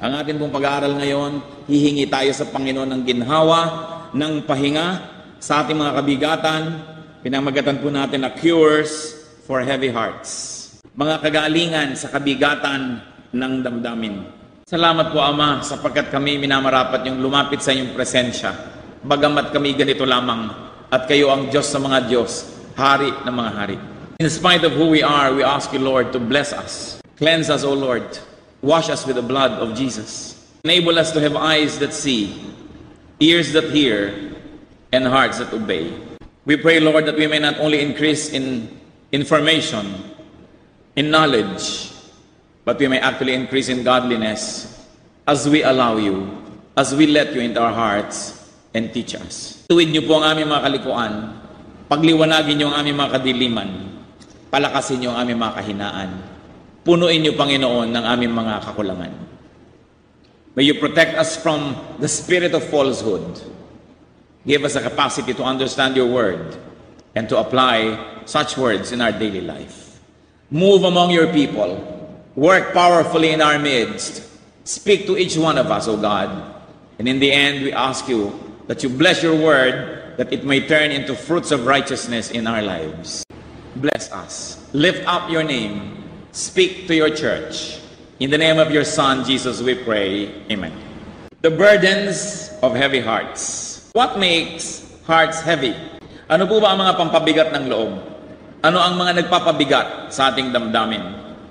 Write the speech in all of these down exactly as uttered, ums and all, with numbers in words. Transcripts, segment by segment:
Ang atin pong pag-aaral ngayon, hihingi tayo sa Panginoon ng ginhawa, ng pahinga sa ating mga kabigatan. Pinamagatan po natin na cures for heavy hearts. Mga kagalingan sa kabigatan ng damdamin. Salamat po, Ama, sapagkat kami minamarapat yung lumapit sa inyong presensya. Bagamat kami ganito lamang at kayo ang Diyos sa mga Diyos, Hari ng mga hari. In spite of who we are, we ask you, Lord, to bless us. Cleanse us, O Lord. Wash us with the blood of Jesus. Enable us to have eyes that see, ears that hear, and hearts that obey. We pray, Lord, that we may not only increase in information, in knowledge, but we may actually increase in godliness as we allow you, as we let you into our hearts and teach us. Tuwid niyo po ang aming mga kalikuan, pagliwanagin niyo ang aming mga kadiliman, palakasin niyo ang aming mga kahinaan. Punuin niyo, Panginoon, ng aming mga kakulangan. May you protect us from the spirit of falsehood. Give us a capacity to understand your word and to apply such words in our daily life. Move among your people. Work powerfully in our midst. Speak to each one of us, O God. And in the end, we ask you that you bless your word, that it may turn into fruits of righteousness in our lives. Bless us. Lift up your name. Speak to your church. In the name of your Son, Jesus, we pray. Amen. The burdens of heavy hearts. What makes hearts heavy? Ano po ba ang mga pampabigat ng loob? Ano ang mga nagpapabigat sa ating damdamin?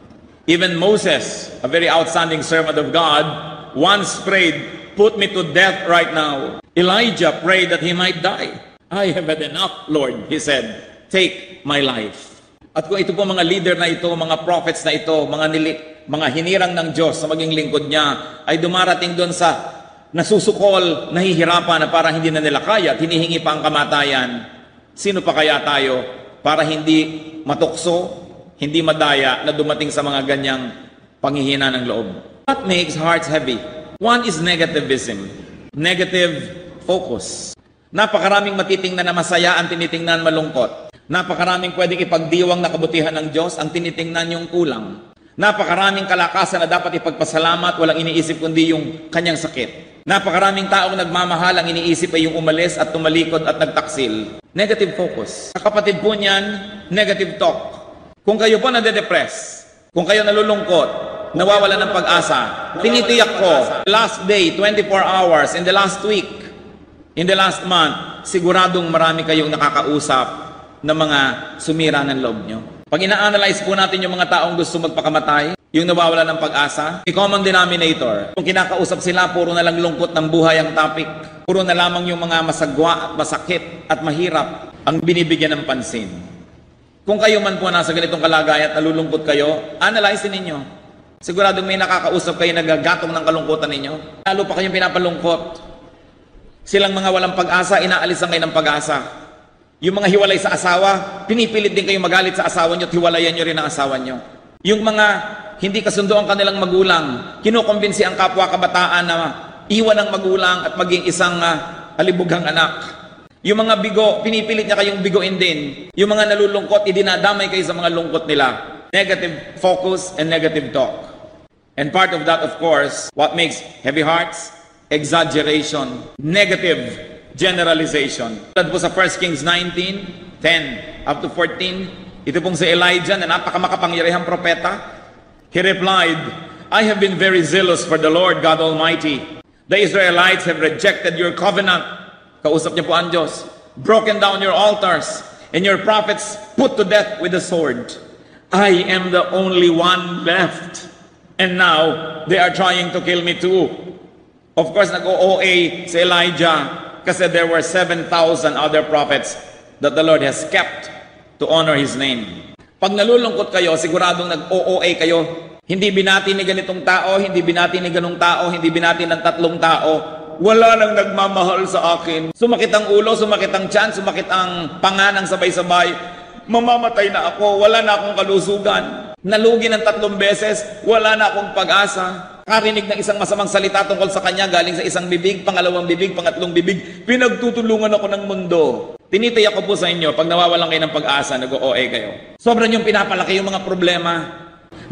Even Moses, a very outstanding servant of God, once prayed, "Put me to death right now." Elijah prayed that he might die. "I have had enough, Lord," he said. "Take my life." At kung ito po mga leader na ito, mga prophets na ito, mga, nili, mga hinirang ng Diyos sa maging lingkod niya, ay dumarating doon sa nasusukol, nahihirapan na parang hindi na nila kaya at hinihingi pa ang kamatayan. Sino pa kaya tayo para hindi matukso, hindi madaya na dumating sa mga ganyang panghihina ng loob? What makes hearts heavy? One is negativism, negative focus. Napakaraming matitingnan na masaya, ang tinitingnan malungkot. Napakaraming pwedeng ipagdiwang na kabutihan ng Diyos, ang tinitingnan yung kulang. Napakaraming kalakasan na dapat ipagpasalamat, walang iniisip kundi yung kanyang sakit. Napakaraming taong nagmamahal, ang iniisip ay yung umalis at tumalikod at nagtaksil. Negative focus. Sa kapatid po niyan, negative talk. Kung kayo po nade-depress, kung kayo nalulungkot, nawawala ng pag-asa, tinitiyak ko, last day, twenty-four hours, in the last week, in the last month, siguradong marami kayong nakakausap na mga sumira ng loob nyo. Pag ina-analyze po natin yung mga taong gusto magpakamatay, yung nawawala ng pag-asa, may common denominator. Kung kinakausap sila, puro na lang lungkot ng buhay ang topic. Puro na lamang yung mga masagwa at masakit at mahirap ang binibigyan ng pansin. Kung kayo man po nasa ganitong kalagayan at nalulungkot kayo, analyze ninyo. Siguradong may nakakausap kayo nagagatong ng kalungkutan ninyo. Lalo pa kayong pinapalungkot. Silang mga walang pag-asa, inaalisan kayo ng pag-asa. Yung mga hiwalay sa asawa, pinipilit din kayong magalit sa asawa nyo at hiwalayan nyo rin ang asawa nyo. Yung mga hindi kasundo ang kanilang magulang, kinukumbinsi ang kapwa kabataan na iwan ang magulang at maging isang uh, alibughang anak. Yung mga bigo, pinipilit niya kayong bigoin din. Yung mga nalulungkot, idinadamay kayo sa mga lungkot nila. Negative focus and negative talk. And part of that, of course, what makes heavy hearts? Exaggeration. Negative generalization. Tulad po sa First Kings nineteen, ten up to fourteen, ito pong si Elijah na napakamakapangyarihang propeta. He replied, "I have been very zealous for the Lord God Almighty. The Israelites have rejected your covenant." Kausap niya po ang Diyos. "Broken down your altars, and your prophets put to death with the sword. I am the only one left, and now they are trying to kill me too." Of course, nag-O A si Elijah kasi there were seven thousand other prophets that the Lord has kept to honor His name. Pag nalulungkot kayo, siguradong nag-O A kayo. Hindi binati ni ganitong tao, hindi binati ni ganong tao, hindi binati ng tatlong tao. Wala nang nagmamahal sa akin. Sumakit ang ulo, sumakit ang tiyan, sumakit ang panga ng sabay-sabay. Mamamatay na ako, wala na akong kalusugan. Nalugi ng tatlong beses, wala na akong pag-asa. Karinig ng isang masamang salita tungkol sa kanya galing sa isang bibig, pangalawang bibig, pangatlong bibig. Pinagtutulungan ako ng mundo. Tinitiyak ko po sa inyo, pag nawawalan kayo ng pag-asa, nag-O A kayo. Sobrang yung pinapalaki yung mga problema.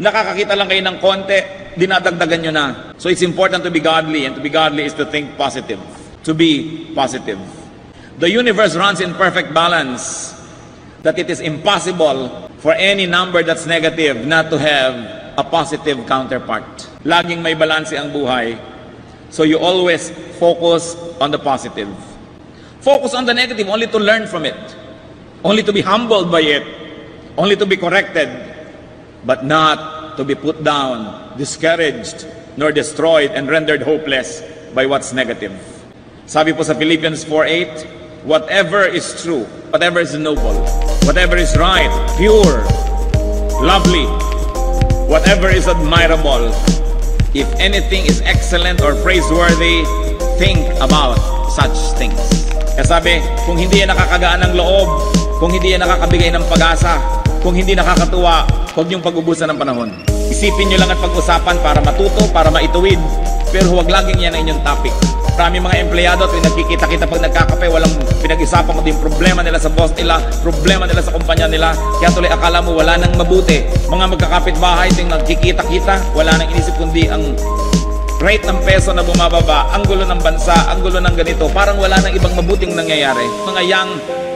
Nakakakita lang kayo ng konti, dinadagdagan nyo na. So it's important to be godly, and to be godly is to think positive. To be positive. The universe runs in perfect balance, that it is impossible for any number that's negative not to have a positive counterpart. Laging may balanse ang buhay. So you always focus on the positive. Focus on the negative only to learn from it. Only to be humbled by it. Only to be corrected. But not to be put down, discouraged, nor destroyed and rendered hopeless by what's negative. Sabi po sa Philippians four eight, whatever is true, whatever is noble, whatever is right, pure, lovely, whatever is admirable, if anything is excellent or praiseworthy, think about such things. Kaya sabi, kung hindi yan nakakagaan ng loob, kung hindi yan nakakabigay ng pag-asa, kung hindi nakakatuwa, huwag niyong pag-ubusan ng panahon. Isipin niyo lang at pag-usapan para matuto, para maituwid, pero huwag laging yan ang inyong topic. Marami mga empleyado at nagkikita-kita pag nagkakape, walang pinag-isapan kundi yung problema nila sa boss nila, problema nila sa kumpanya nila, kaya tuloy akala mo wala nang mabuti. Mga magkakapit-bahay, ting nagkikita-kita, wala nang inisip kundi ang rate ng peso na bumababa, ang gulo ng bansa, ang gulo ng ganito, parang wala nang ibang mabuting nangyayari. Mga young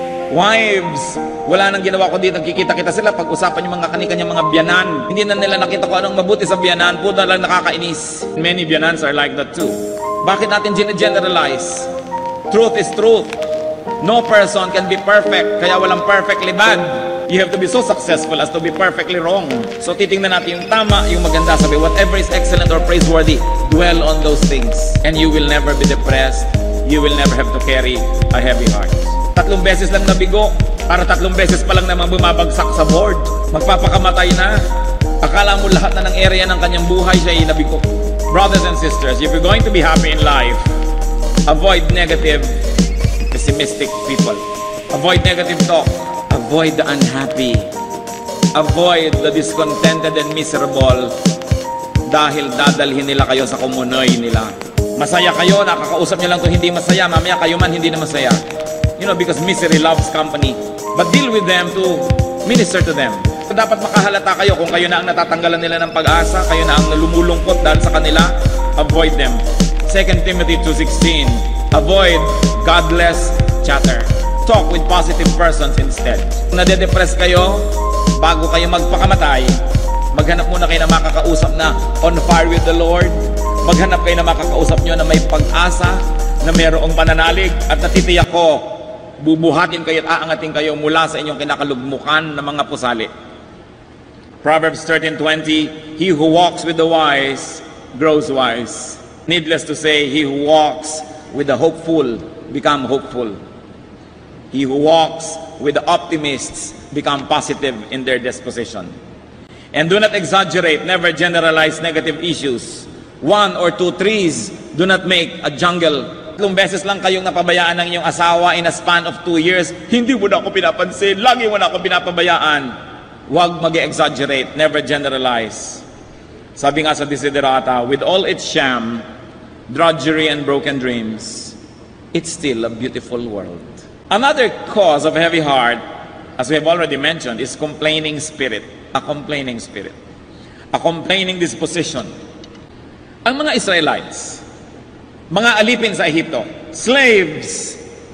wives, wala nang ginawa ko dito, nagkikita-kita sila, pag-usapan yung mga kani-kanyang mga biyanan. Hindi na nila nakita ko anong mabuti sa biyanan, puto na lang nakakainis. Many biyanans are like that too. Bakit natin generalize? Truth is truth. No person can be perfect, kaya walang perfectly bad. You have to be so successful as to be perfectly wrong. So titingnan natin yung tama, yung maganda. Sabi, whatever is excellent or praiseworthy, dwell on those things. And you will never be depressed. You will never have to carry a heavy heart. Tatlong beses lang nabigo, para tatlong beses pa lang naman bumabagsak sa board. Magpapakamatay na. Akala mo lahat na ng area ng kanyang buhay siya ay nabigo. Brothers and sisters, if you're going to be happy in life, avoid negative, pessimistic people. Avoid negative talk. Avoid the unhappy. Avoid the discontented and miserable, dahil dadalhin nila kayo sa kumunoy nila. Masaya kayo, nakakausap nyo lang kung hindi masaya, mamaya kayo man hindi na masaya. You know, because misery loves company. But deal with them to minister to them. Dapat makahalata kayo kung kayo na ang natatanggalan nila ng pag-asa, kayo na ang nalumulungkot dahil sa kanila, avoid them. Second Timothy two sixteen, avoid godless chatter. Talk with positive persons instead. Kung nade-depress kayo, bago kayo magpakamatay, maghanap muna kayo na makakausap na on fire with the Lord. Maghanap kayo na makakausap nyo na may pag-asa, na mayroong pananalig, at natitiyak ko, bubuhatin kayo at aangatin kayo mula sa inyong kinakalugmukan ng mga pusali. Proverbs thirteen twenty, he who walks with the wise grows wise. Needless to say, he who walks with the hopeful become hopeful. He who walks with the optimists become positive in their disposition. And do not exaggerate, never generalize negative issues. One or two trees do not make a jungle. Tatlong beses lang kayong napabayaan ng inyong asawa in a span of two years, hindi mo na ako pinapansin, lagi mo na ako pinapabayaan. Huwag mag-exaggerate, never generalize. Sabi nga sa Desiderata, with all its sham, drudgery and broken dreams, it's still a beautiful world. Another cause of heavy heart, as we have already mentioned, is complaining spirit. A complaining spirit. A complaining disposition. Ang mga Israelites, mga alipin sa Ehipto, slaves,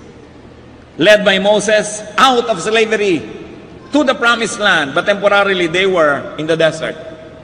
led by Moses out of slavery to the promised land, but temporarily they were in the desert.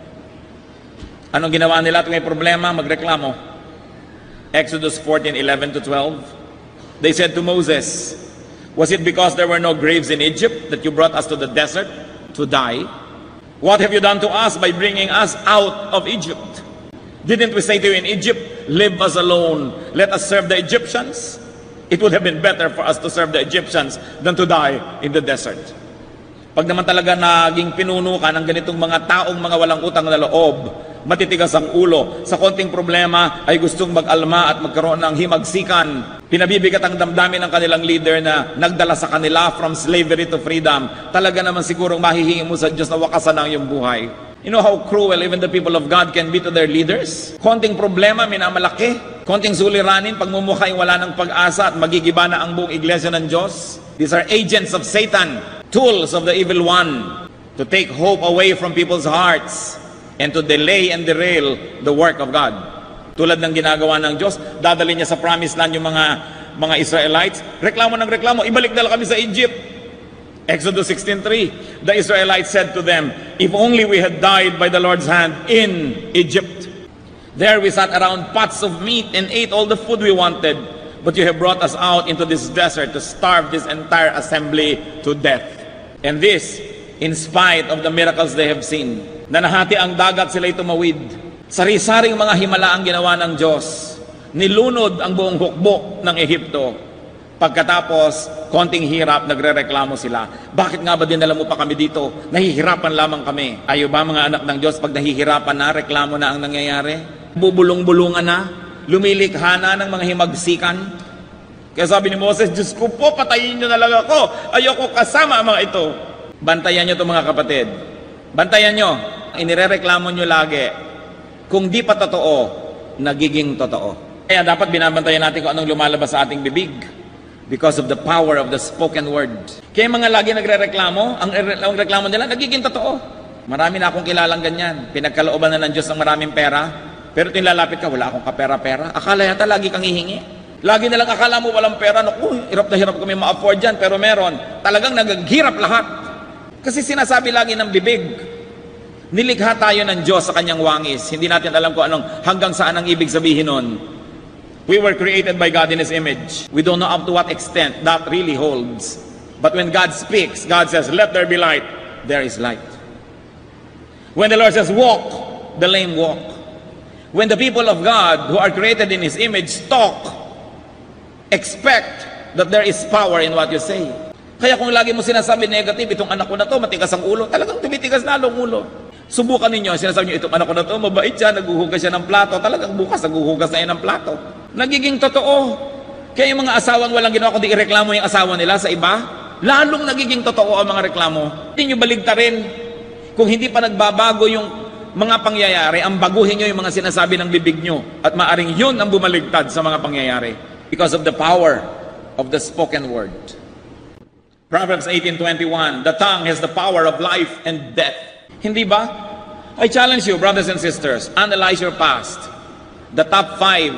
Anong ginawa nila at may problema? Magreklamo. Exodus fourteen eleven to twelve. They said to Moses, was it because there were no graves in Egypt that you brought us to the desert to die? What have you done to us by bringing us out of Egypt? Didn't we say to you in Egypt, leave us alone, let us serve the Egyptians? It would have been better for us to serve the Egyptians than to die in the desert. Pag naman talaga naging pinuno ka ng ganitong mga taong mga walang utang na loob, matitigas ang ulo, sa konting problema ay gustong mag-alma at magkaroon ng himagsikan. Pinabibigat ang damdamin ng kanilang leader na nagdala sa kanila from slavery to freedom. Talaga naman sigurong mahihingi mo sa Diyos na wakasan ang iyong buhay. You know how cruel even the people of God can be to their leaders? Konting problema, minamalaki. Konting suliranin, pagmumukhay wala ng pag-asa at magigiba na ang buong iglesia ng Diyos. These are agents of Satan, tools of the evil one, to take hope away from people's hearts. and to delay and derail the work of God. Tulad ng ginagawa ng Diyos, dadali niya sa promised land yung mga mga Israelites, reklamo ng reklamo, ibalik na lang kami sa Egypt. Exodus sixteen three, the Israelites said to them, if only we had died by the Lord's hand in Egypt. There we sat around pots of meat and ate all the food we wanted, but you have brought us out into this desert to starve this entire assembly to death. And this, in spite of the miracles they have seen. Na nahati ang dagat, sila'y tumawid. Sari-saring mga himala ang ginawa ng Diyos. Nilunod ang buong hukbo ng Ehipto. Pagkatapos, konting hirap, nagrereklamo sila. Bakit nga ba dinala mo pa kami dito? Nahihirapan lamang kami. Ayaw ba mga anak ng Diyos, pag nahihirapan na, reklamo na ang nangyayari? Bubulong-bulungan na, lumilikha na ng mga himagsikan. Kaya sabi ni Moses, Diyos ko po, patayin nyo na lang ako. Ayoko kasama ang mga ito. Bantayan nyo ito mga kapatid. Bantayan nyo. Inirereklamo nyo lagi. Kung di pa totoo, nagiging totoo. Kaya dapat binabantayan natin kung anong lumalabas sa ating bibig. Because of the power of the spoken word. Kaya mga lagi nagre-reklamo, ang, ang reklamo nila, nagiging totoo. Marami na akong kilalang ganyan. Pinagkalooban na ng Diyos ng maraming pera. Pero tinlalapit ka, wala akong kapera-pera. Akala yata lagi kang hihingi. Lagi na lang akala mo walang pera. Naku, hirap na hirap kami ma-afford dyan. Pero meron. Talagang naghihirap lahat. Kasi sinasabi lagi ng bibig. Nilikha tayo ng Diyos sa kanyang wangis. Hindi natin alam kung anong hanggang saan ang ibig sabihin nun. We were created by God in His image. We don't know up to what extent that really holds. But when God speaks, God says, let there be light. There is light. When the Lord says, walk, the lame walk. When the people of God who are created in His image talk, expect that there is power in what you say. Kaya kung lagi mo sinasabi negative, itong anak ko na to, matigas ang ulo, talagang tumitigas na ang ulo. Subukan ninyo, sinasabi nyo, itong anak ko na to, mabait siya, naghuhugas siya ng plato, talagang bukas naghuhugas na yan ng plato. Nagiging totoo. Kaya yung mga asawang walang ginawa kundi ireklamo yung asawa nila sa iba, lalong nagiging totoo ang mga reklamo. Hindi nyo baligtarin. Kung hindi pa nagbabago yung mga pangyayari, ang baguhin nyo yung mga sinasabi ng bibig nyo. At maaring yun ang bumaligtad sa mga pangyayari. Because of the power of the spoken word. Proverbs eighteen twenty-one, the tongue has the power of life and death. Hindi ba? I challenge you, brothers and sisters, analyze your past. The top five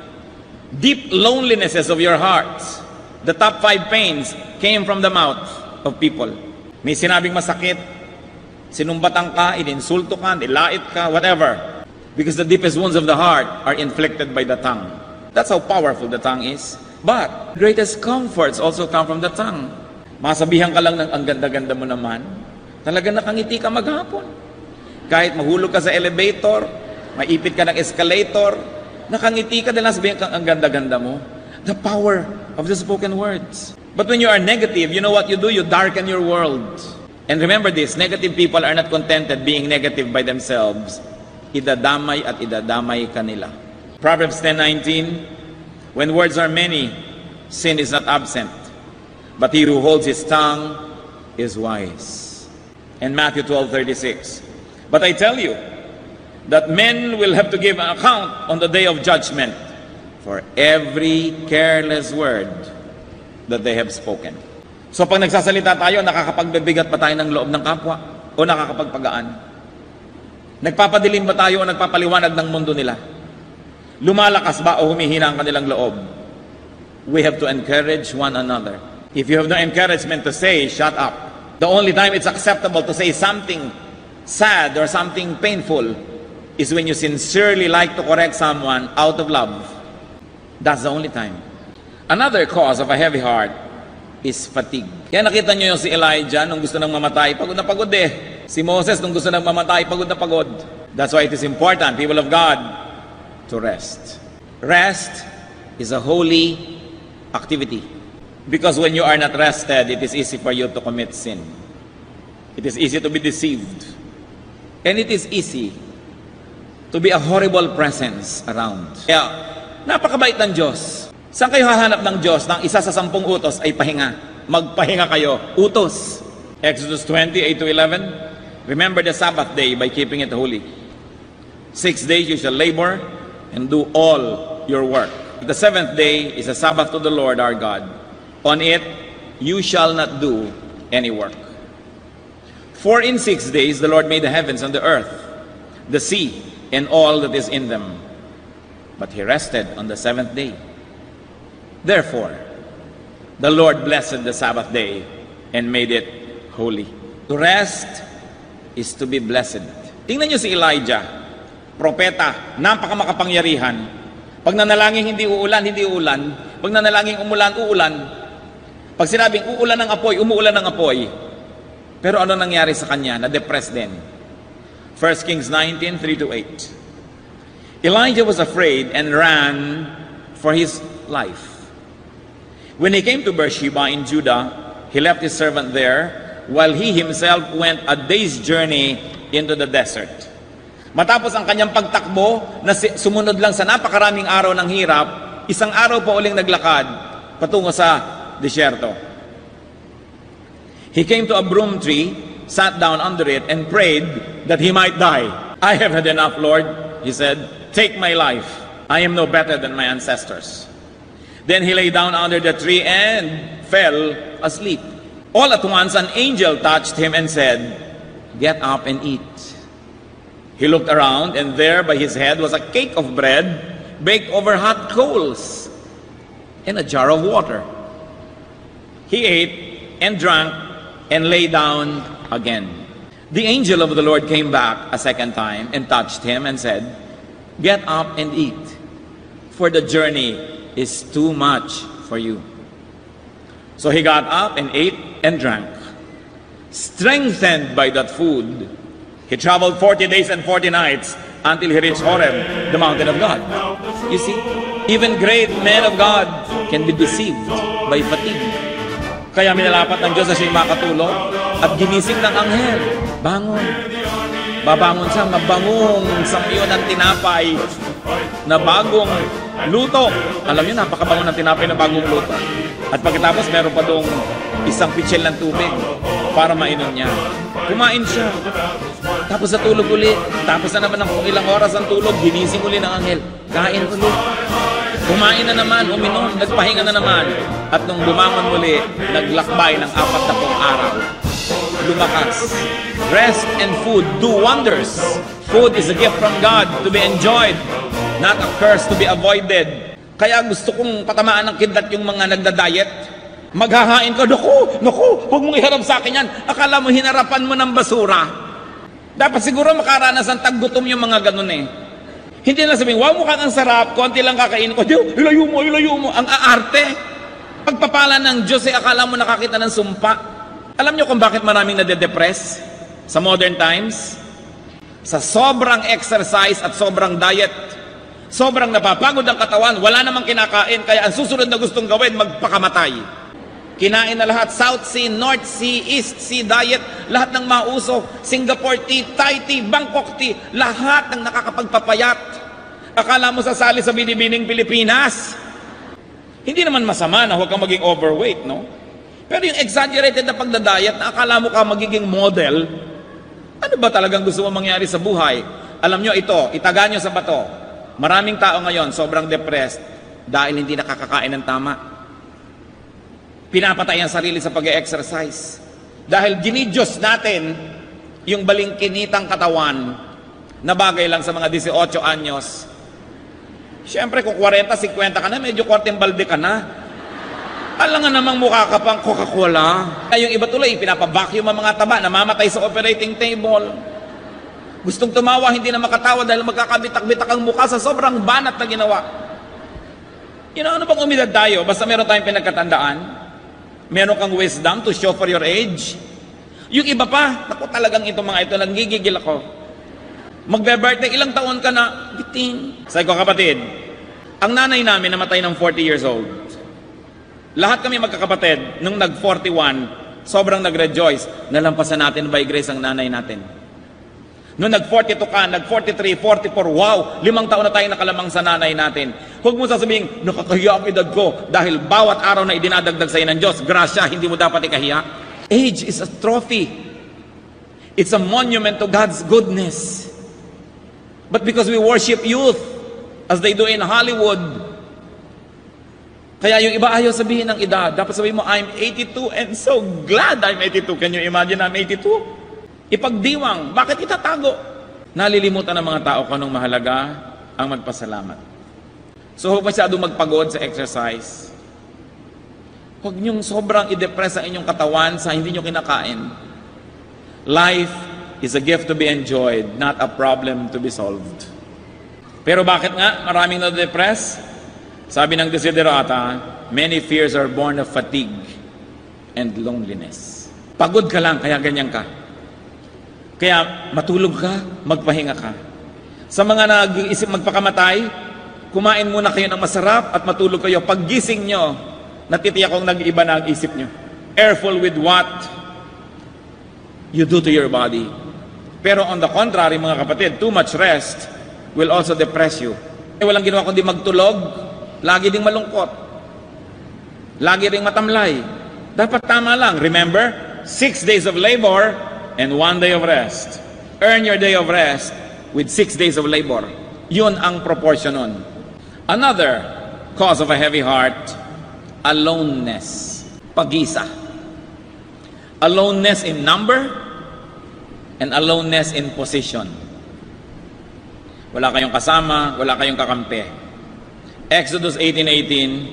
deep lonelinesses of your hearts, the top five pains came from the mouth of people. May sinabing masakit, sinumbatan ka, ininsulto ka, nilait ka, whatever. Because the deepest wounds of the heart are inflicted by the tongue. That's how powerful the tongue is. But greatest comforts also come from the tongue. Masabihan ka lang ng ang ganda-ganda mo naman, talaga nakangiti ka maghapon. Kahit mahulog ka sa elevator, maipit ka ng escalator, nakangiti ka dahil nasabihin kang ang ganda-ganda mo. The power of the spoken words. But when you are negative, you know what you do? You darken your world. And remember this, negative people are not contented being negative by themselves. Idadamay at idadamay ka nila. Proverbs ten nineteen, when words are many, sin is not absent. But he who holds his tongue is wise. And Matthew twelve thirty-six, but I tell you, that men will have to give an account on the day of judgment for every careless word that they have spoken. So pag nagsasalita tayo, nakakapagbibigat pa tayo ng loob ng kapwa o nakakapagpagaan? Nagpapadilim ba tayo o nagpapaliwanag ng mundo nila? Lumalakas ba o humihina ang kanilang loob? We have to encourage one another. If you have no encouragement to say, shut up. The only time it's acceptable to say something sad or something painful is when you sincerely like to correct someone out of love. That's the only time. Another cause of a heavy heart is fatigue. Kaya nakita nyo yung si Elijah nung gusto nang mamatay, pagod na pagod eh. Si Moses nung gusto nang mamatay, pagod na pagod. That's why it is important, people of God, to rest. Rest is a holy activity. Because when you are not rested, it is easy for you to commit sin. It is easy to be deceived. And it is easy to be a horrible presence around. Kaya, napakabait ng Diyos. Saan kayo hahanap ng Diyos ng isa sa sampung utos ay pahinga? Magpahinga kayo. Utos. Exodus twenty, eight to eleven. Remember the Sabbath day by keeping it holy. Six days you shall labor and do all your work. The seventh day is a Sabbath to the Lord our God. On it, you shall not do any work. For in six days the Lord made the heavens and the earth, the sea and all that is in them. But he rested on the seventh day. Therefore, the Lord blessed the Sabbath day and made it holy. To rest is to be blessed. Tingnan niyo si Elijah, propeta, napakamakapangyarihan. Pag nanalangin hindi uulan, hindi uulan. Pag nanalangin umulan, uulan. Pag sinabing uulan ng apoy, umuulan ng apoy. Pero ano nangyari sa kanya? Na-depressed din. First Kings nineteen, three to eight. Elijah was afraid and ran for his life. When he came to Beersheba in Judah, he left his servant there, while he himself went a day's journey into the desert. Matapos ang kanyang pagtakbo, na sumunod lang sa napakaraming araw ng hirap, isang araw pa uling naglakad patungo sa disyerto. He came to a broom tree, sat down under it, and prayed that he might die. I have had enough, Lord, he said. Take my life. I am no better than my ancestors. Then he lay down under the tree and fell asleep. All at once an angel touched him and said, get up and eat. He looked around, and there by his head was a cake of bread baked over hot coals and a jar of water. He ate and drank and lay down again. The angel of the Lord came back a second time and touched him and said, get up and eat, for the journey is too much for you. So he got up and ate and drank. Strengthened by that food, he traveled forty days and forty nights until he reached Horeb, the mountain of God. You see, even great men of God can be deceived by fatigue. Kaya minalapat ng Diyos na siya'y makatulog at ginising ng anghel. Bangon. Babangon siya, mabangong samyo ng tinapay na bagong luto. Alam niyo, napakabango ng tinapay na bagong luto. At pagkatapos, meron pa dong isang pitsil ng tubig para mainom niya. Kumain siya. Tapos sa tulog uli. Tapos na naman ng ilang oras ang tulog, ginising uli ng anghel. Kain uli. Kumain na naman, uminom, nagpahinga na naman. At nung bumangon muli, naglakbay ng apat na pong araw. Lumakas. Rest and food do wonders. Food is a gift from God to be enjoyed, not a curse to be avoided. Kaya gusto kong patamaan ng kidlat yung mga nagda-diet. Maghahain ka, naku, naku, huwag mong iharap sa akin yan. Akala mo hinarapan mo ng basura. Dapat siguro makaranas ng taggutom yung mga ganun eh. Hindi na sabihin, wow, mukhang ang sarap, konti lang kakainin ko. Diyo, ilayo mo, ilayo mo. Ang aarte. Pagpapala ng Diyos eh, akala mo nakakita ng sumpa. Alam niyo kung bakit maraming nade-depress sa modern times? Sa sobrang exercise at sobrang diet. Sobrang napapagod ang katawan, wala namang kinakain, kaya ang susunod na gustong gawin, magpakamatay. Kinain na lahat, South Sea, North Sea, East Sea diet, lahat ng mauso, Singapore tea, Thai tea, Bangkok tea, lahat ng nakakapagpapayat. Akala mo sasali sa binibining Pilipinas. Hindi naman masama na huwag kang maging overweight, no? Pero yung exaggerated na pagdadayat na akala mo ka magiging model, ano ba talagang gusto mo mangyari sa buhay? Alam nyo ito, itaga nyo sa bato. Maraming tao ngayon sobrang depressed dahil hindi nakakakain ng tama. Pinapatay ang sarili sa pag-exercise. Dahil ginidyos natin yung balingkinitang katawan na bagay lang sa mga eighteen anyos. Siyempre kung forty, fifty ka na, medyo kwarteng balde ka na. Alam nga namang mukha ka pang Coca-Cola. Ay, yung iba tuloy, pinapavacuum ang mga taba, namamatay sa operating table. Gustong tumawa, hindi na makatawa dahil magkakabitak-bitak ang mukha sa sobrang banat na ginawa. You know, ano bang umidad tayo? Basta meron tayong pinagkatandaan. Meron kang wisdom to show for your age. Yung iba pa, naku talagang itong mga ito, nanggigigil ako. Magbe-birthday, ilang taon ka na? Biting. Sabi ko, kapatid, ang nanay namin namatay ng forty years old. Lahat kami magkakapatid, nung nag forty-one, sobrang nag-rejoice. Nalampasan natin by grace ang nanay natin. Nung nag forty-two ka, nag forty-three, forty-four, wow, limang taon na tayo nakalamang sa nanay natin. Huwag mo sasabihin, nakakahiya ang edad ko dahil bawat araw na idinadagdag sa'yo ng Diyos, grasya, hindi mo dapat ikahiya. Age is a trophy. It's a monument to God's goodness. But because we worship youth, as they do in Hollywood, kaya yung iba ayaw sabihin ng edad. Dapat sabihin mo, I'm eighty-two and so glad I'm eighty-two. Can you imagine I'm eighty-two? Ipagdiwang. Bakit itatago? Nalilimutan ng mga tao kung anong mahalaga ang magpasalamat. So huwag masyadong magpagod sa exercise. Huwag niyong sobrang i-depress ang inyong katawan sa hindi niyo kinakain. Life is a gift to be enjoyed, not a problem to be solved. Pero bakit nga maraming na-depress? Sabi ng Desiderata, many fears are born of fatigue and loneliness. Pagod ka lang, kaya ganyan ka. Kaya matulog ka, magpahinga ka. Sa mga nag-iisip magpakamatay, kumain muna kayo ng masarap at matulog kayo. Paggising nyo, natitiyak kong nag-iba na ang isip nyo. Careful with what you do to your body. Pero on the contrary, mga kapatid, too much rest will also depress you. Eh, walang ginawa kundi magtulog, lagi ding malungkot. Lagi ring matamlay. Dapat tama lang. Remember, six days of labor and one day of rest. Earn your day of rest with six days of labor. Yun ang proportion nun. Another cause of a heavy heart, aloneness. Pag-isa. Aloneness in number and aloneness in position. Wala kayong kasama, wala kayong kakampi. Exodus eighteen eighteen,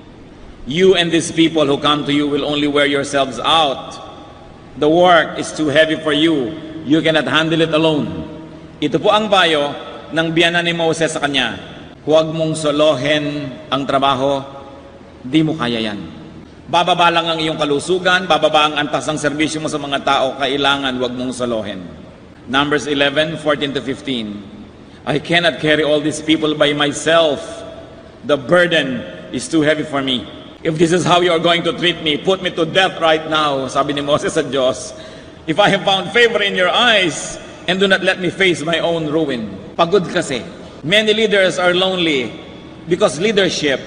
you and these people who come to you will only wear yourselves out. The work is too heavy for you. You cannot handle it alone. Ito po ang bayo ng biyanan ni Moses sa kanya. Huwag mong solohin ang trabaho, di mo kaya yan. Bababa lang ang iyong kalusugan, bababa ang antas ng serbisyo mo sa mga tao, kailangan huwag mong solohin. Numbers eleven, fourteen to fifteen. I cannot carry all these people by myself. The burden is too heavy for me. If this is how you are going to treat me, put me to death right now, sabi ni Moses sa Diyos. If I have found favor in your eyes, and do not let me face my own ruin. Pagod kasi. Many leaders are lonely because leadership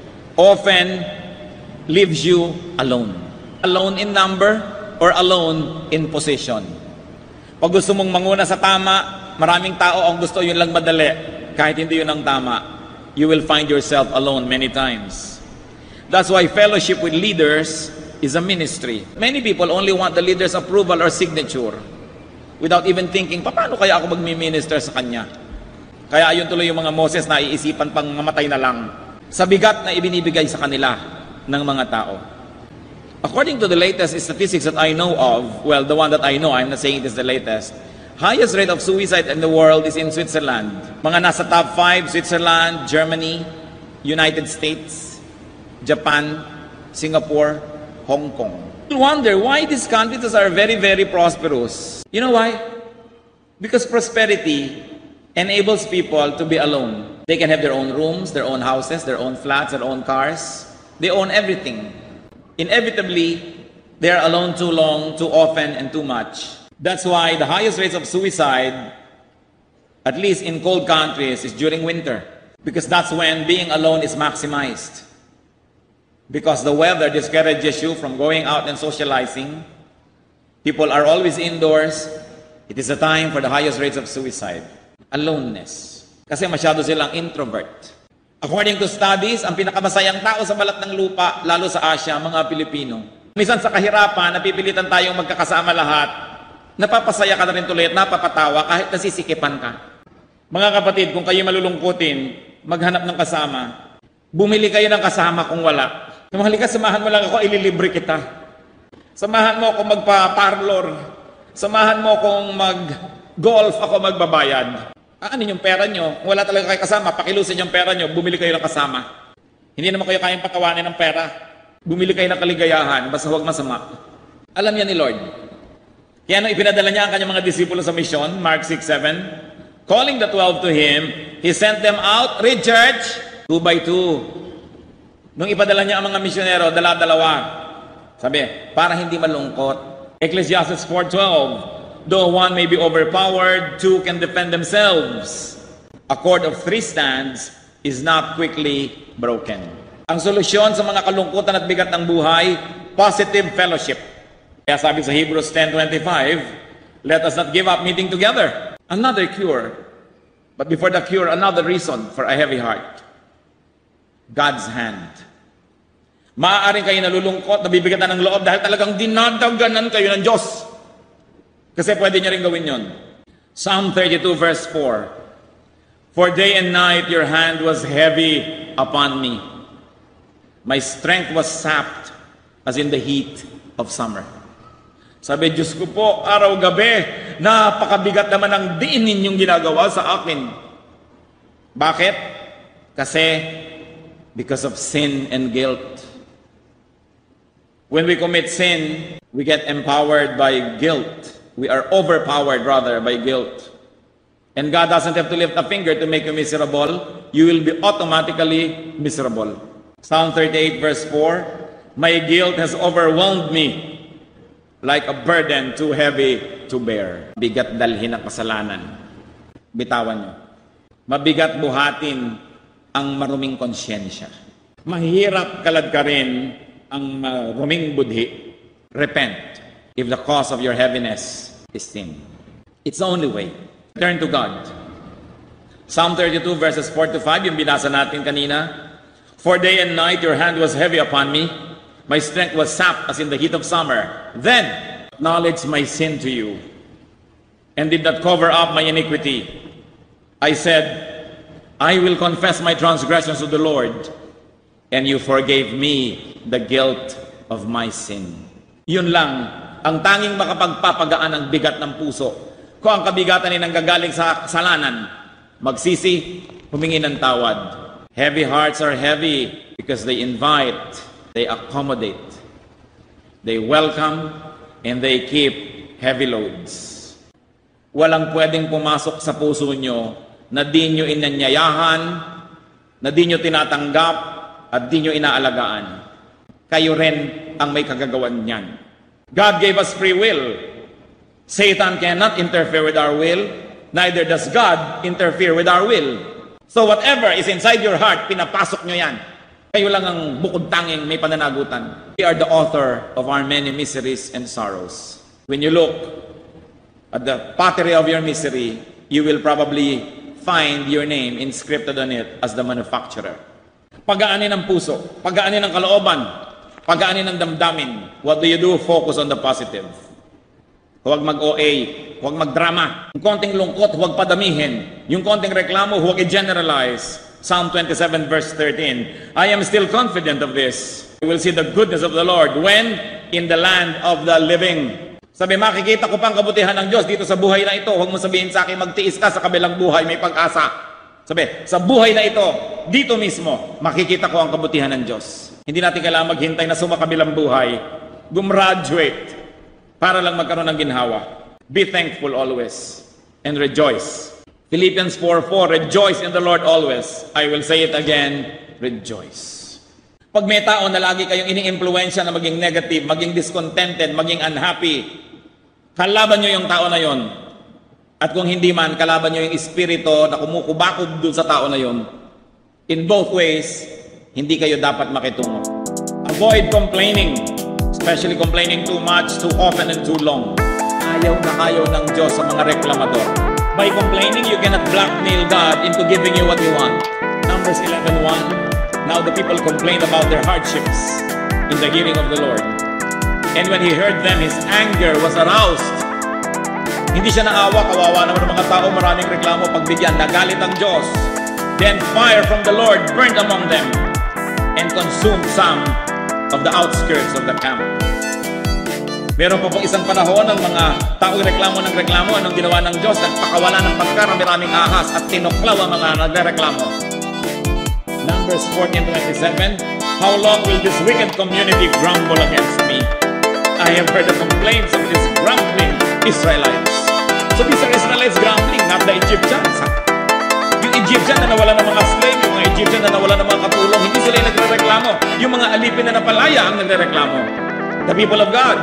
often leaves you alone. Alone in number or alone in position. Pag gusto mong manguna sa tama, maraming tao ang gusto yun lang madali. Kahit hindi yun ang tama, you will find yourself alone many times. That's why fellowship with leaders is a ministry. Many people only want the leader's approval or signature without even thinking, paano kaya ako magmi-minister sa kanya? Kaya ayun tuloy yung mga Moses na iisipan pang mamatay na lang sa bigat na ibinibigay sa kanila ng mga tao. According to the latest statistics that I know of, well, the one that I know, I'm not saying it is the latest, highest rate of suicide in the world is in Switzerland. Mga nasa top five, Switzerland, Germany, United States, Japan, Singapore, Hong Kong. You wonder why these countries are very, very prosperous. You know why? Because prosperity enables people to be alone. They can have their own rooms, their own houses, their own flats, their own cars. They own everything. Inevitably, they are alone too long, too often, and too much. That's why the highest rates of suicide, at least in cold countries, is during winter. Because that's when being alone is maximized. Because the weather discourages you from going out and socializing. People are always indoors. It is a time for the highest rates of suicide. Aloneness. Kasi masyado silang introvert. According to studies, ang pinakamasayang tao sa balat ng lupa, lalo sa Asia, mga Pilipino. Minsan sa kahirapan, napipilitan tayong magkakasama lahat. Napapasaya ka na rin tuloy at napapatawa kahit nasisikipan ka. Mga kapatid, kung kayo malulungkutin, maghanap ng kasama. Bumili kayo ng kasama kung wala. Namahali ka, samahan mo lang ako, ililibre kita. Samahan mo akong magpa-parlor. Samahan mo akong mag-golf, ako magbabayad. Aanin yung pera nyo. Kung wala talaga kayo kasama, pakilusin yung pera nyo, bumili kayo ng kasama. Hindi naman kayo kayang patawanin ng pera. Bumili kayo ng kaligayahan, basta huwag masama. Alam yan ni Lord. Kaya nung ipinadala niya ang kanyang mga disipulo sa misyon, Mark six seven, calling the twelve to Him, He sent them out, read church, two by two. Nung ipadala niya ang mga misyonero, dala-dalawa. Sabi, para hindi malungkot. Ecclesiastes four twelve, though one may be overpowered, two can defend themselves. A cord of three stands is not quickly broken. Ang solusyon sa mga kalungkutan at bigat ng buhay, positive fellowship. Kaya sabi sa Hebrews ten twenty-five, let us not give up meeting together. Another cure. But before the cure, another reason for a heavy heart. God's hand. Maaaring kayo nalulungkot, nabibigatan ng loob dahil talagang dinadaganan kayo ng Diyos. Kasi pwede niya rin gawin yon. Psalm thirty-two verse four. For day and night your hand was heavy upon me. My strength was sapped as in the heat of summer. Sabi, Diyos ko po, araw-gabi, napakabigat naman ang diin ninyong ginagawa sa akin. Bakit? Kasi, because of sin and guilt. When we commit sin, we get empowered by guilt. We are overpowered, rather, by guilt. And God doesn't have to lift a finger to make you miserable. You will be automatically miserable. Psalm thirty-eight verse four, my guilt has overwhelmed me like a burden too heavy to bear. Bigat dalhin ang kasalanan. Bitawan nyo. Mabigat buhatin ang maruming konsyensya. Mahirap kaladkarin ang maruming budhi. Repent if the cause of your heaviness is sin. It's the only way. Turn to God. Psalm thirty-two verses four to five, yung binasa natin kanina. For day and night your hand was heavy upon me. My strength was sapped as in the heat of summer. Then acknowledged my sin to you and did not cover up my iniquity. I said, I will confess my transgressions to the Lord, and you forgave me the guilt of my sin. Yun lang, ang tanging makapagpapagaan ng bigat ng puso. Kung ang kabigatan ay nanggagaling sa kasalanan, magsisi, humingi ng tawad. Heavy hearts are heavy because they invite, they accommodate, they welcome, and they keep heavy loads. Walang pwedeng pumasok sa puso nyo na di nyo inanyayahan, na di nyo tinatanggap, at di nyo inaalagaan. Kayo rin ang may kagagawan niyan. God gave us free will. Satan cannot interfere with our will, neither does God interfere with our will. So whatever is inside your heart, pinapasok nyo yan. Kayo lang ang bukod tanging may pananagutan. We are the author of our many miseries and sorrows. When you look at the pottery of your misery, you will probably find your name inscripted on it as the manufacturer. Pagaanin ng puso, pagaanin ng kalooban, pagaanin ng damdamin. What do you do? Focus on the positive. Huwag mag-O A, huwag mag-drama. Yung konting lungkot, huwag padamihin. Yung konting reklamo, huwag i-generalize. Psalm twenty-seven verse thirteen, I am still confident of this. We will see the goodness of the Lord when in the land of the living. Sabi, makikita ko pang kabutihan ng Diyos dito sa buhay na ito. Huwag mo sabihin sa akin, magtiis ka sa kabilang buhay, may pag-asa. Sabi, sa buhay na ito, dito mismo, makikita ko ang kabutihan ng Diyos. Hindi natin kailangan maghintay na sumakabilang buhay. Gumraduate para lang magkaroon ng ginhawa. Be thankful always and rejoice. Philippians four four, rejoice in the Lord always. I will say it again, rejoice. Pag may tao na lagi kayong ini-impluensya na maging negative, maging discontented, maging unhappy, kalaban nyo yung tao na yon. At kung hindi man, kalaban nyo yung espiritu na kumukubakob dun sa tao na yon. In both ways, hindi kayo dapat makitungo. Avoid complaining, especially complaining too much, too often, and too long. Ayaw na ayaw ng Diyos sa mga reklamador. By complaining, you cannot blackmail God into giving you what you want. Numbers eleven one, now the people complained about their hardships in the hearing of the Lord. And when he heard them, his anger was aroused. Hindi siya naawa, kawawa naman ng mga tao, maraming reklamo, pagbigyan, nagalit ang Diyos. Then fire from the Lord burned among them and consumed some of the outskirts of the camp. Meron pa pong isang panahon ng mga taong reklamo ng reklamo. Anong ginawa ng Diyos? Nagpakawala ng pagkarami-raming ahas at tinuklaw ang mga nagreklamo. Numbers fourteen twenty-seven, how long will this wicked community grumble against me? I have heard the complaints of these grumbling Israelites. So these are Israelites grumbling, not the Egyptians. Yung Egyptian na nawala ng mga slave, yung mga Egyptian na nawala ng mga katulong, hindi sila yung nagre-reklamo. Yung mga alipin na napalaya ang nagre-reklamo. The people of God.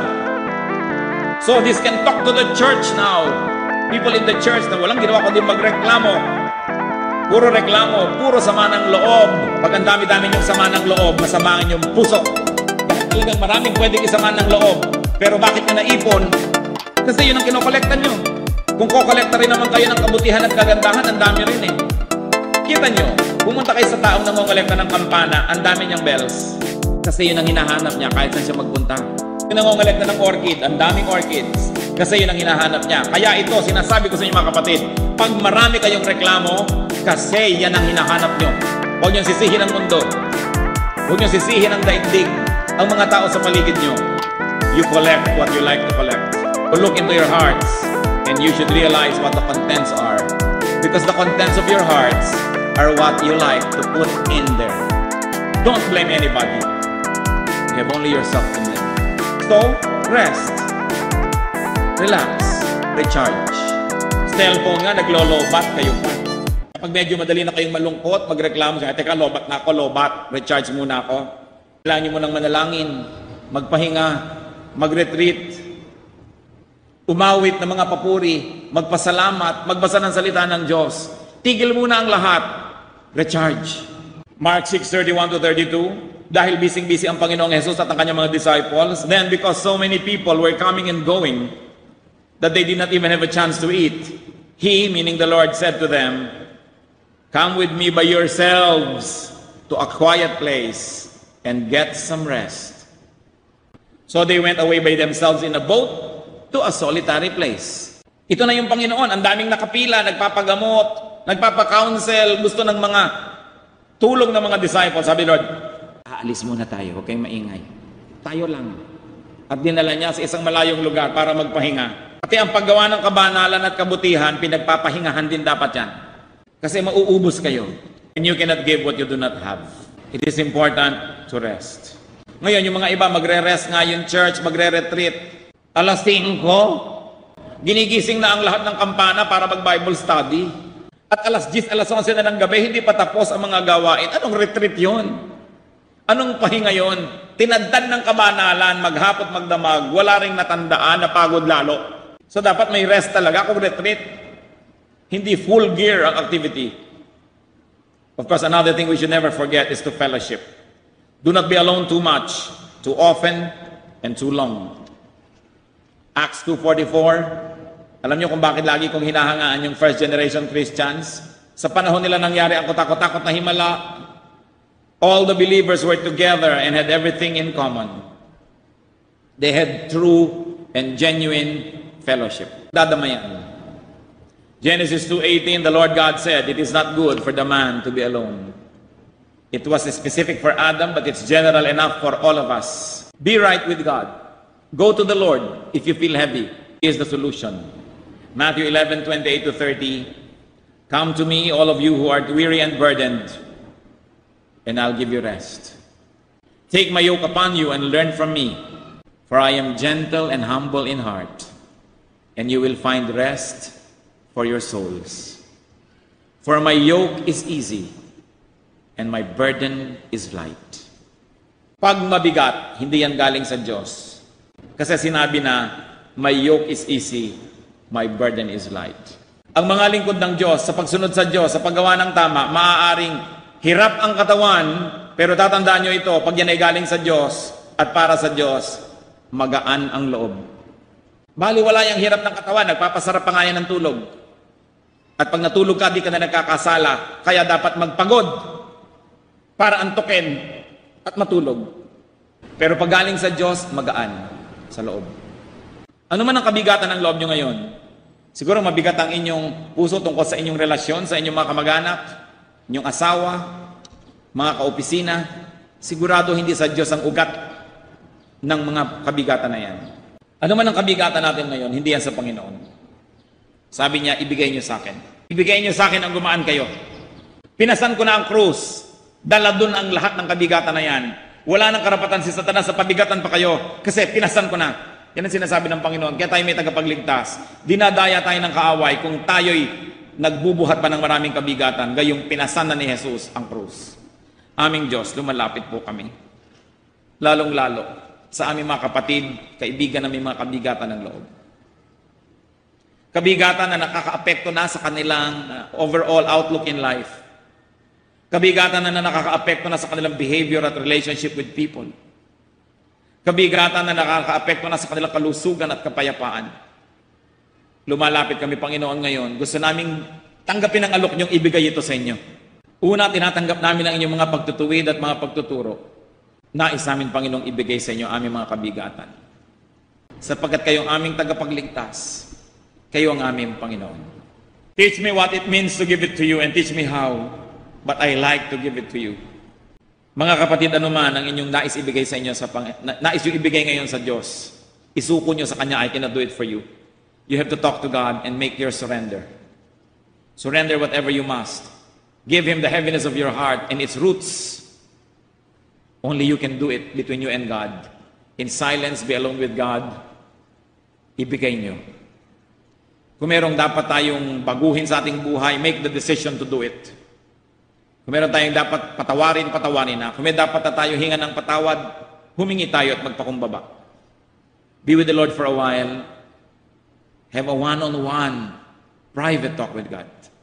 So this can talk to the church now. People in the church na walang ginawa kundi magreklamo. Puro reklamo, puro sama ng loob. Pag ang dami-dami yung sama ng loob, masamangin yung puso. Kaya talagang maraming pwedeng isama ng loob. Pero bakit nyo naipon? Kasi yun ang kinokolekta nyo. Kung kokolekta rin naman kayo ng kabutihan at kagandahan, ang dami rin eh. Kita nyo, pumunta kayo sa taong nangongolekta ng kampana, ang dami niyang bells. Kasi yun ang hinahanap niya kahit saan siya magpunta. Yung nangongolekta ng orchid, ang daming orchids. Kasi yun ang hinahanap niya. Kaya ito, sinasabi ko sa inyo mga kapatid, pag marami kayong reklamo, kasi yan ang hinahanap nyo. Huwag nyo sisihin ang mundo. Huwag nyo sisihin ang daigdig, ang mga tao sa paligid nyo. You collect what you like to collect. So look into your hearts, and you should realize what the contents are. Because the contents of your hearts are what you like to put in there. Don't blame anybody. You have only yourself to blame. So, rest. Relax. Recharge. Cellphone nga, naglolobat kayo pa. Kapag medyo madali na kayong malungkot, magreklamo siya, teka, lobat na ako, lobat. Recharge muna ako. Kailangan nyo munang manalangin, magpahinga, mag-retreat, umawit ng mga papuri, magpasalamat, magbasa ng salita ng Diyos. Tigil muna ang lahat. Recharge. Mark six thirty-one to thirty-two, dahil bising-busy ang Panginoong Jesus at ang kanyang mga disciples, then because so many people were coming and going, that they did not even have a chance to eat, He, meaning the Lord, said to them, come with me by yourselves to a quiet place and get some rest. So they went away by themselves in a boat to a solitary place. Ito na yung Panginoon. Ang daming nakapila, nagpapagamot, nagpapakounsel, gusto ng mga tulong ng mga disciples. Sabi Lord, aalis muna tayo, huwag kayong maingay. Tayo lang. At dinala niya sa isang malayong lugar para magpahinga. Pati ang paggawa ng kabanalan at kabutihan, pinagpapahingahan din dapat yan. Kasi mauubos kayo. And you cannot give what you do not have. It is important to rest. Ngayon, yung mga iba, magre-rest nga yung church, magre-retreat. Alas singko, ginigising na ang lahat ng kampana para mag-Bible study. At alas diyes, alas onse na ng gabi, hindi pa tapos ang mga gawain. Anong retreat yon? Anong pahinga yon? Tinadtad ng kabanalan, maghapot magdamag, wala ring natandaan, napagod lalo. So dapat may rest talaga kung retreat. Hindi full gear ang activity. Of course, another thing we should never forget is to fellowship. Do not be alone too much, too often, and too long. Acts two forty-four, alam niyo kung bakit lagi kong hinahangaan yung first generation Christians? Sa panahon nila nangyari ang kutakot-takot na himala, all the believers were together and had everything in common. They had true and genuine fellowship. Dadamayan. Genesis two eighteen, the Lord God said, it is not good for the man to be alone. It was specific for Adam, but it's general enough for all of us. Be right with God. Go to the Lord if you feel heavy. He is the solution. Matthew eleven twenty-eight to thirty, come to me, all of you who are weary and burdened, and I'll give you rest. Take my yoke upon you and learn from me, for I am gentle and humble in heart, and you will find rest for your souls. For my yoke is easy, and my burden is light. Pag mabigat, hindi yan galing sa Diyos. Kasi sinabi na, my yoke is easy, my burden is light. Ang mga lingkod ng Diyos, sa pagsunod sa Diyos, sa paggawa ng tama, maaaring hirap ang katawan, pero tatandaan nyo ito, pag yan ay galing sa Diyos at para sa Diyos, magaan ang loob. Baliwala yung hirap ng katawan, nagpapasarap pa nga yan ng tulog. At pag natulog ka, di ka na nagkakasala, kaya dapat magpagod para antukin at matulog. Pero pag galing sa Diyos, magaan sa loob. Ano man ang kabigatan ng loob nyo ngayon? Siguro mabigat ang inyong puso tungkol sa inyong relasyon, sa inyong mga kamag-anak, inyong asawa, mga kaopisina. Sigurado hindi sa Diyos ang ugat ng mga kabigatan na yan. Ano man ang kabigatan natin ngayon, hindi yan sa Panginoon. Sabi niya, ibigay niyo sa akin. Ibigay niyo sa akin ang gumaan kayo. Pinasan ko na ang krus. Dala dun ang lahat ng kabigatan na yan. Wala nang karapatan si Satanas sa pabigatan pa kayo kasi pinasan ko na. Yan ang sinasabi ng Panginoon. Kaya tayo may tagapagligtas. Dinadaya tayo ng kaaway kung tayo'y nagbubuhat pa ng maraming kabigatan. Gayong pinasan na ni Jesus ang krus. Aming Diyos, lumalapit po kami. Lalong-lalo sa aming mga kapatid, kaibigan na may mga kabigatan ng loob. Kabigatan na nakakaapekto na sa kanilang overall outlook in life. Kabigatan na, na nakakaapekto na sa kanilang behavior at relationship with people. Kabigatan na nakakaapekto na sa kanilang kalusugan at kapayapaan. Lumalapit kami, Panginoon, ngayon. Gusto naming tanggapin ang alok niyong ibigay ito sa inyo. Una, tinatanggap namin ang inyong mga pagtutuwid at mga pagtuturo. Nais namin, Panginoong, ibigay sa inyo aming mga kabigatan. sapagkat kayo ang aming tagapagligtas, kayo ang aming Panginoon. Teach me what it means to give it to you and teach me how, but I like to give it to you. Mga kapatid, ano man ang inyong nais ibigay sa inyo, sa pang, na, nais yung ibigay ngayon sa Diyos, isuko nyo sa Kanya, I cannot do it for you. You have to talk to God and make your surrender. Surrender whatever you must. Give Him the heaviness of your heart and its roots. Only you can do it between you and God. In silence, be alone with God. Ibigay nyo. Kung merong dapat tayong baguhin sa ating buhay, make the decision to do it. Kung meron tayong dapat patawarin, patawarin na. Kung may dapat na tayo hinga ng patawad, humingi tayo at magpakumbaba. Be with the Lord for a while. Have a one-on-one private talk with God.